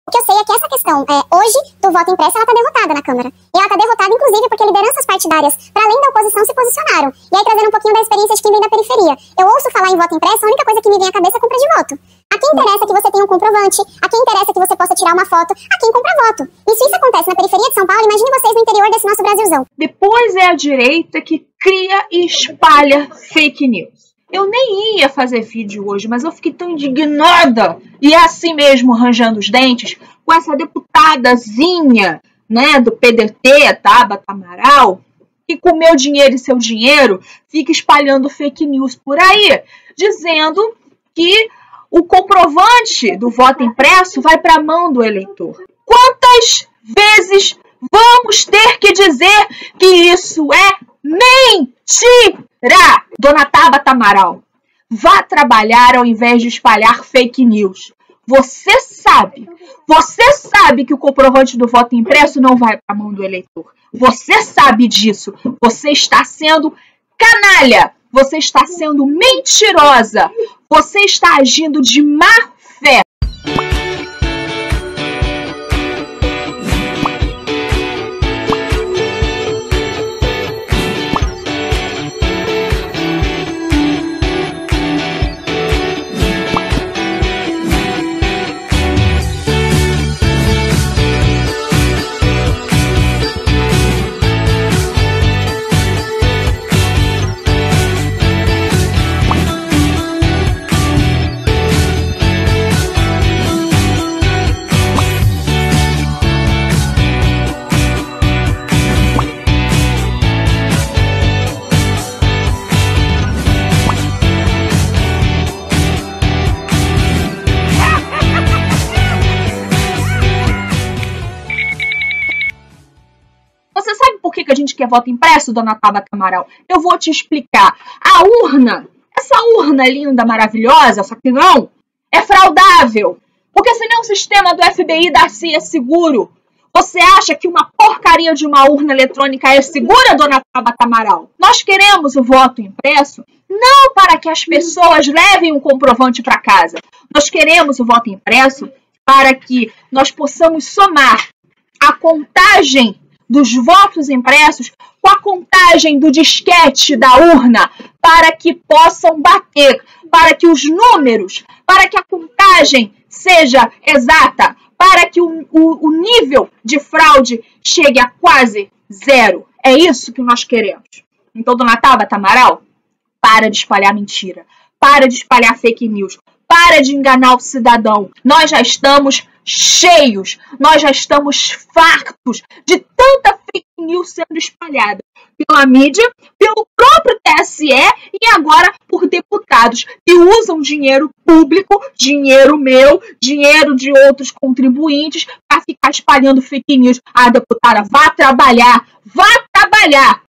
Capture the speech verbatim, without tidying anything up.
O que eu sei é que essa questão, é, hoje, do voto impresso, ela está derrotada na Câmara. E ela está derrotada, inclusive, porque lideranças partidárias, para além da oposição, se posicionaram. E aí, trazendo um pouquinho da experiência de quem vem da periferia. Eu ouço falar em voto impresso, a única coisa que me vem à cabeça é compra de voto. A quem interessa que você tenha um comprovante, a quem interessa que você possa tirar uma foto, a quem compra voto. E se isso acontece na periferia de São Paulo, imagine vocês no interior desse nosso Brasilzão. Depois é a direita que cria e espalha fake news. Eu nem ia fazer vídeo hoje, mas eu fiquei tão indignada, e é assim mesmo, arranjando os dentes, com essa deputadazinha, né, do P D T, Tabata Amaral, que com meu dinheiro e seu dinheiro fica espalhando fake news por aí, dizendo que o comprovante do voto impresso vai para a mão do eleitor. Quantas vezes vamos ter que dizer que isso é mentira? Dona Tabata Amaral, vá trabalhar ao invés de espalhar fake news. Você sabe, você sabe que o comprovante do voto impresso não vai para a mão do eleitor. Você sabe disso. Você está sendo canalha. Você está sendo mentirosa. Você está agindo de má fé. Você sabe por que a gente quer voto impresso, dona Tabata Amaral? Eu vou te explicar. A urna, essa urna linda, maravilhosa, só que não, é fraudável. Porque senão o sistema do F B I da C I A é seguro. Você acha que uma porcaria de uma urna eletrônica é segura, dona Tabata Amaral? Nós queremos o voto impresso não para que as pessoas levem um comprovante para casa. Nós queremos o voto impresso para que nós possamos somar a contagem dos votos impressos com a contagem do disquete da urna, para que possam bater, para que os números, para que a contagem seja exata, para que o, o, o nível de fraude chegue a quase zero. É isso que nós queremos. Então, dona Tabata Amaral, para de espalhar mentira, para de espalhar fake news, para de enganar o cidadão. Nós já estamos cheios, nós já estamos fartos de tanta fake news sendo espalhada pela mídia, pelo próprio T S E e agora por deputados que usam dinheiro público, dinheiro meu, dinheiro de outros contribuintes para ficar espalhando fake news. Ah, deputada, vá trabalhar, vá trabalhar!